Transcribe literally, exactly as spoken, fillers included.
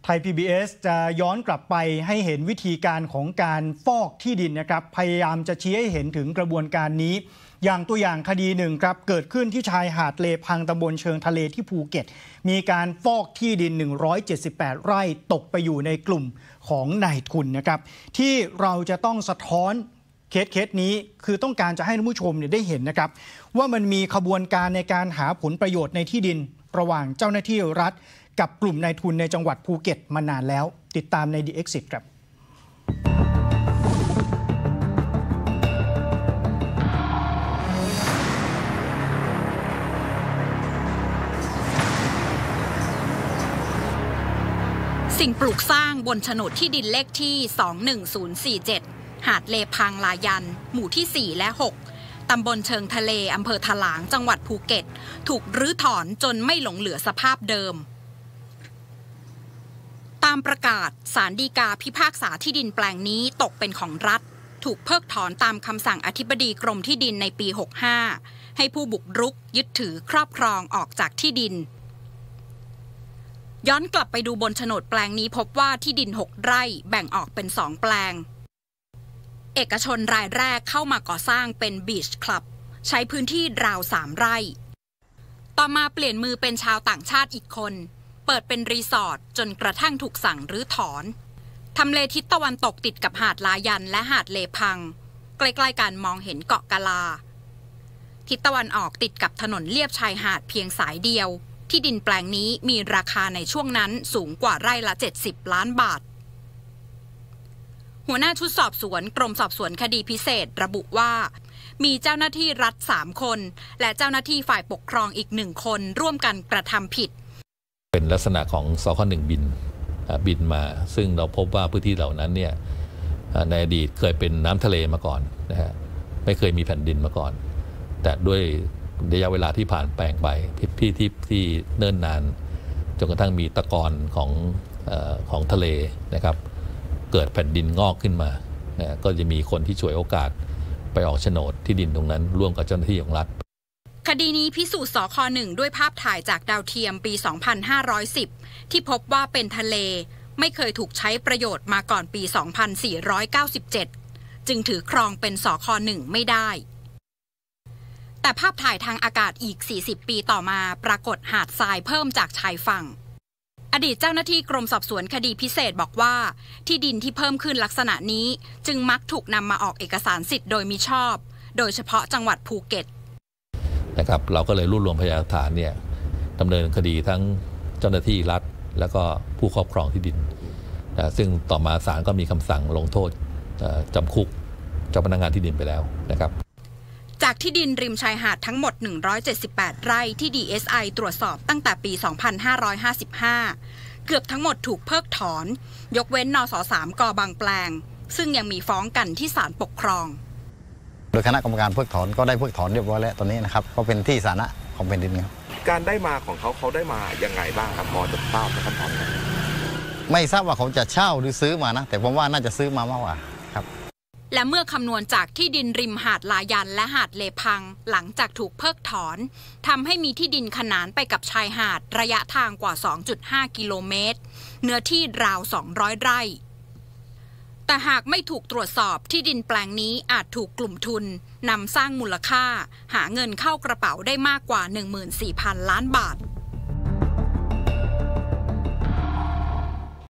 ไทย พี บี เอส จะย้อนกลับไปให้เห็นวิธีการของการฟอกที่ดินนะครับพยายามจะชี้ให้เห็นถึงกระบวนการนี้อย่างตัวอย่างคดีหนึ่งครับเกิดขึ้นที่ชายหาดเลพังตำบลเชิงทะเลที่ภูเก็ตมีการฟอกที่ดินหนึ่งร้อยเจ็ดสิบแปดไร่ตกไปอยู่ในกลุ่มของนายทุนนะครับที่เราจะต้องสะท้อนเคสเคสนี้คือต้องการจะให้ท่านผู้ชมเนี่ยได้เห็นนะครับว่ามันมีขบวนการในการหาผลประโยชน์ในที่ดินระหว่างเจ้าหน้าที่รัฐกับกลุ่มนายทุนในจังหวัดภูเก็ตมานานแล้วติดตามใน The Exit ครับสิ่งปลูกสร้างบนโฉนดที่ดินเลขที่สองหนึ่งศูนย์สี่เจ็ดหาดเลพังลายันหมู่ที่สี่และหกตำบลเชิงทะเลอำเภอถลางจังหวัดภูเก็ตถูกรื้อถอนจนไม่หลงเหลือสภาพเดิมตามประกาศศาลฎีกาพิพากษาที่ดินแปลงนี้ตกเป็นของรัฐถูกเพิกถอนตามคำสั่งอธิบดีกรมที่ดินในปีหกห้าให้ผู้บุกรุกยึดถือครอบครองออกจากที่ดินย้อนกลับไปดูบนโฉนดแปลงนี้พบว่าที่ดินหกไร่แบ่งออกเป็นสองแปลงเอกชนรายแรกเข้ามาก่อสร้างเป็นบีชคลับใช้พื้นที่ราวสามไร่ต่อมาเปลี่ยนมือเป็นชาวต่างชาติอีกคนเปิดเป็นรีสอร์ทจนกระทั่งถูกสั่งรื้อถอนทำเลทิศตะวันตกติดกับหาดลายันและหาดเลพังใกล้ๆกันมองเห็นเกาะกะลาทิศตะวันออกติดกับถนนเลียบชายหาดเพียงสายเดียวที่ดินแปลงนี้มีราคาในช่วงนั้นสูงกว่าไร่ละเจ็ดสิบล้านบาทหัวหน้าชุดสอบสวนกรมสอบสวนคดีพิเศษระบุว่ามีเจ้าหน้าที่รัฐสามคนและเจ้าหน้าที่ฝ่ายปกครองอีกหนึ่งคนร่วมกันกระทำผิดเป็นลักษณะของสคหนึ่งบินบินมาซึ่งเราพบว่าพื้นที่เหล่านั้นเนี่ยในอดีตเคยเป็นน้ำทะเลมาก่อนนะฮะไม่เคยมีแผ่นดินมาก่อนแต่ด้วยระยะเวลาที่ผ่านแปลงไปที่ที่ที่เนิ่นนานจนกระทั่งมีตะกอนของเอ่อของทะเลนะครับเกิดแผ่นดินงอกขึ้นมานะก็จะมีคนที่ฉวยโอกาสไปออกโฉนดที่ดินตรงนั้นร่วมกับเจ้าหน้าที่ของรัฐคดีนี้พิสูจน์สคหนึ่งด้วยภาพถ่ายจากดาวเทียมปีสองพันห้าร้อยสิบที่พบว่าเป็นทะเลไม่เคยถูกใช้ประโยชน์มาก่อนปีสองพันสี่ร้อยเก้าสิบเจ็ดจึงถือครองเป็นสคหนึ่งไม่ได้แต่ภาพถ่ายทางอากาศอีกสี่สิบปีต่อมาปรากฏหาดทรายเพิ่มจากชายฝั่งอดีตเจ้าหน้าที่กรมสอบสวนคดีพิเศษบอกว่าที่ดินที่เพิ่มขึ้นลักษณะนี้จึงมักถูกนำมาออกเอกสารสิทธิ์โดยมิชอบโดยเฉพาะจังหวัดภูเก็ตนะครับเราก็เลยรวบรวมพยานหลักฐานเนี่ยดำเนินคดีทั้งเจ้าหน้าที่รัฐแล้วก็ผู้ครอบครองที่ดินนะซึ่งต่อมาศาลก็มีคำสั่งลงโทษจำคุกเจ้าพนักงานที่ดินไปแล้วนะครับจากที่ดินริมชายหาดทั้งหมดหนึ่งร้อยเจ็ดสิบแปดไร่ที่ ดี เอส ไอ ตรวจสอบตั้งแต่ปีสองพันห้าร้อยห้าสิบห้าเกือบทั้งหมดถูกเพิกถอนยกเว้นนสสาม กบางแปลงซึ่งยังมีฟ้องกันที่ศาลปกครองโดยคณะกรรมการเพิกถอนก็ได้เพิกถอนเรียบร้อยแล้วตอนนี้นะครับก็เป็นที่สาธารณะของแผ่นดินครับการได้มาของเขาเขาได้มายังไงบ้างครับพอจะทราบไหมครับตอนนี้ไม่ทราบว่าเขาจะเช่าหรือซื้อมานะแต่ผมว่าน่าจะซื้อมามากกว่าครับและเมื่อคำนวณจากที่ดินริมหาดลายันและหาดเลพังหลังจากถูกเพิกถอนทำให้มีที่ดินขนานไปกับชายหาดระยะทางกว่า สองจุดห้า กิโลเมตรเนื้อที่ราวสองร้อยไร่แต่หากไม่ถูกตรวจสอบที่ดินแปลงนี้อาจถูกกลุ่มทุนนำสร้างมูลค่าหาเงินเข้ากระเป๋าได้มากกว่า หนึ่งหมื่นสี่พัน ล้านบาท